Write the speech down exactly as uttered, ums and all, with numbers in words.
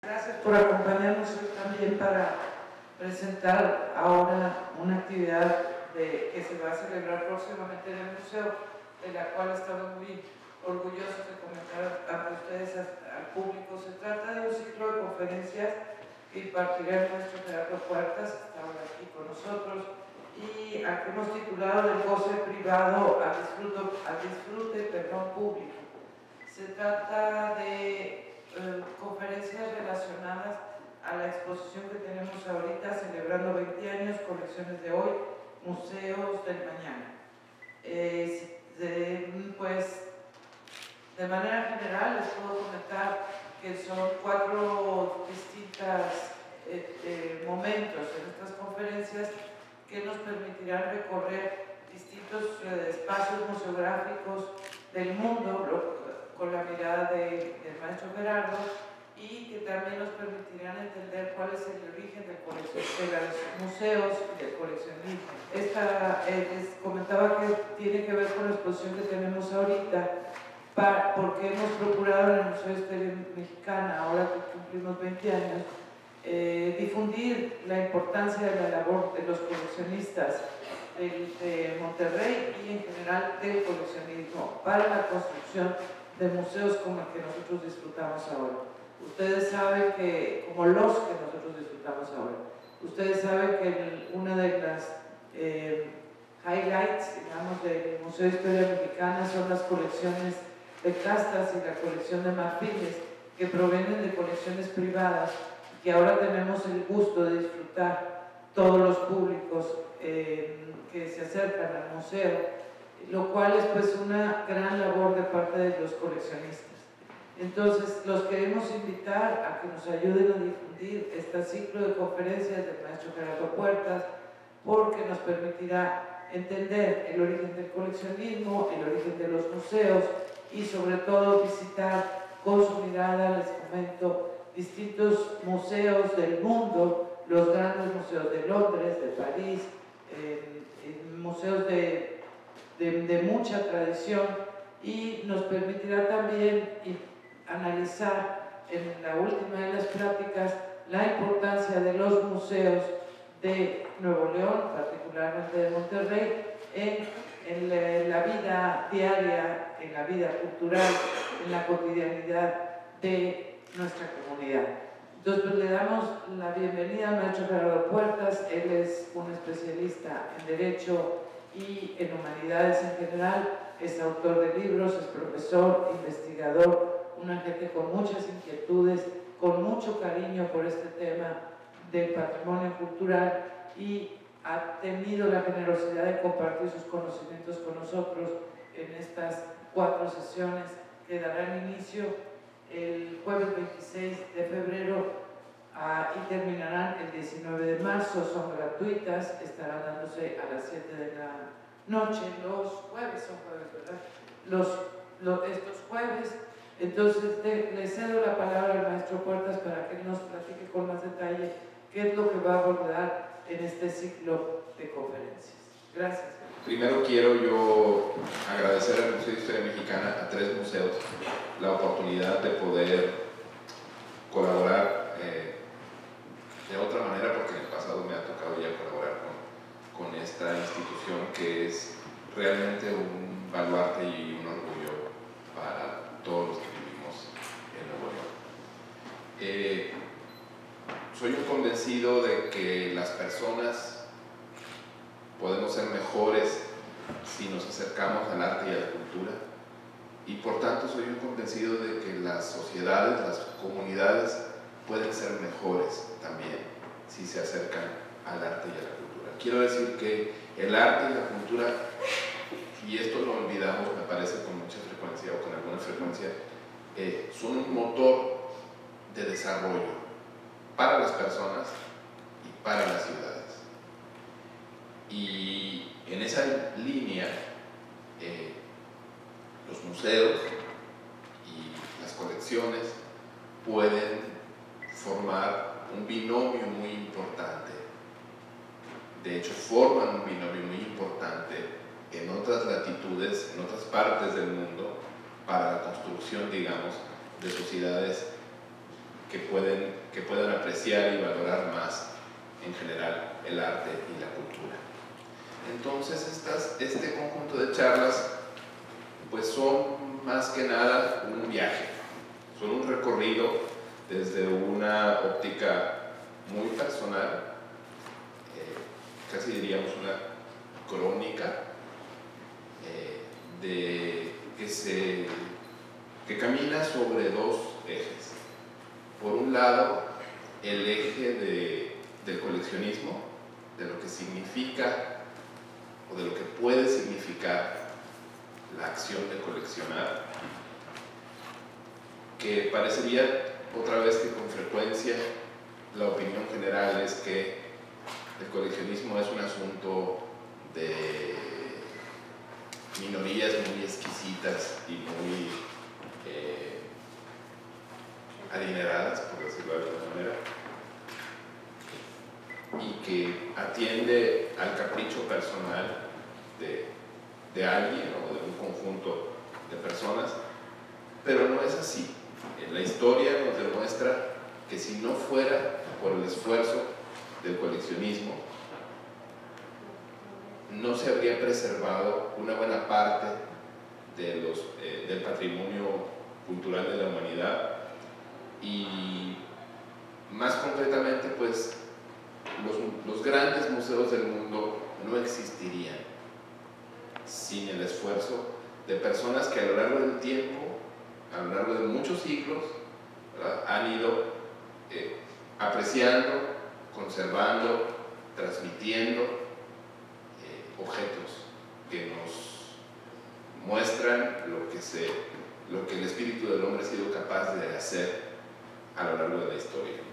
Gracias por acompañarnos hoy también para presentar ahora una actividad de, que se va a celebrar próximamente en el museo, de la cual estamos muy orgullosos de comentar ante ustedes, al público. Se trata de un ciclo de conferencias que impartirá el maestro Gerardo Puertas, que está ahora aquí con nosotros, y al que hemos titulado Del goce privado al disfrute, al disfrute perdón, público. Se trata de eh, conferencias relacionadas a la exposición que tenemos ahorita, celebrando veinte años, colecciones de hoy, museos del mañana. Eh, de, pues, de manera general les puedo comentar que son cuatro distintos eh, eh, momentos en estas conferencias que nos permitirán recorrer distintos eh, espacios museográficos del mundo lo, con la mirada de, del maestro Gerardo, y que también nos permitirán entender cuál es el origen del de los museos y del coleccionismo. Esta, eh, les comentaba que tiene que ver con la exposición que tenemos ahorita, para, porque hemos procurado en el Museo de Historia Mexicana, ahora que cumplimos veinte años, eh, difundir la importancia de la labor de los coleccionistas de, de Monterrey y en general del coleccionismo para la construcción de museos como el que nosotros disfrutamos ahora. Ustedes saben que, como los que nosotros disfrutamos ahora, ustedes saben que el, una de las eh, highlights, digamos, del Museo de Historia Mexicana son las colecciones de castas y la colección de marfiles que provienen de colecciones privadas, que ahora tenemos el gusto de disfrutar todos los públicos eh, que se acercan al museo, lo cual es pues una gran labor de parte de los coleccionistas. Entonces, los queremos invitar a que nos ayuden a difundir este ciclo de conferencias del maestro Gerardo Puertas, porque nos permitirá entender el origen del coleccionismo, el origen de los museos y sobre todo visitar con su mirada, les comento, distintos museos del mundo, los grandes museos de Londres, de París, eh, museos de, de, de mucha tradición, y nos permitirá también analizar en la última de las pláticas la importancia de los museos de Nuevo León, particularmente de Monterrey, en, en, la, en la vida diaria, en la vida cultural, en la cotidianidad de nuestra comunidad. Entonces, pues, le damos la bienvenida al maestro Gerardo Puertas. Él es un especialista en Derecho y en Humanidades en general, es autor de libros, es profesor, investigador, una gente con muchas inquietudes, con mucho cariño por este tema del patrimonio cultural, y ha tenido la generosidad de compartir sus conocimientos con nosotros en estas cuatro sesiones que darán inicio el jueves veintiséis de febrero ah, y terminarán el diecinueve de marzo, son gratuitas, estarán dándose a las siete de la noche, los jueves, son jueves, ¿verdad? Los, los, estos jueves. Entonces te, le cedo la palabra al maestro Puertas para que nos platique con más detalle qué es lo que va a abordar en este ciclo de conferencias. Gracias. Primero quiero yo agradecer al Museo de Historia Mexicana, a tres museos, la oportunidad de poder colaborar eh, de otra manera, porque en el pasado me ha tocado ya colaborar con, con esta institución que es realmente un baluarte y un orgullo para todos los que vivimos en Nuevo León. Eh, soy un convencido de que las personas podemos ser mejores si nos acercamos al arte y a la cultura, y por tanto soy un convencido de que las sociedades, las comunidades pueden ser mejores también si se acercan al arte y a la cultura. Quiero decir que el arte y la cultura, y esto lo olvidamos me parece con mucha frecuencia o con alguna frecuencia, eh, son un motor de desarrollo para las personas y para las ciudades. Y en esa línea, eh, los museos y las colecciones pueden formar un binomio muy importante. De hecho, forman un binomio muy importante en otras latitudes, en otras partes del mundo, para la construcción, digamos, de sociedades que, pueden, que puedan apreciar y valorar más en general el arte y la cultura. Entonces estas, este conjunto de charlas pues son más que nada un viaje, son un recorrido desde una óptica muy personal, eh, casi diríamos una crónica, eh, de, que, se, que camina sobre dos ejes. Por un lado, el eje de, del coleccionismo, de lo que significa o de lo que puede significar la acción de coleccionar, que parecería otra vez que con frecuencia la opinión general es que el coleccionismo es un asunto de minorías muy exquisitas y muy eh, adineradas, por decirlo de alguna manera, y que atiende al capricho personal de, de alguien o de un conjunto de personas, pero no es así. La historia nos demuestra que si no fuera por el esfuerzo del coleccionismo, no se habría preservado una buena parte de los, eh, del patrimonio cultural de la humanidad, y más concretamente pues los, los grandes museos del mundo no existirían sin el esfuerzo de personas que a lo largo del tiempo, a lo largo de muchos siglos, ¿verdad?, han ido eh, apreciando, conservando, transmitiendo eh, objetos que nos muestran lo que, se, lo que el espíritu del hombre ha sido capaz de hacer a lo largo de la historia.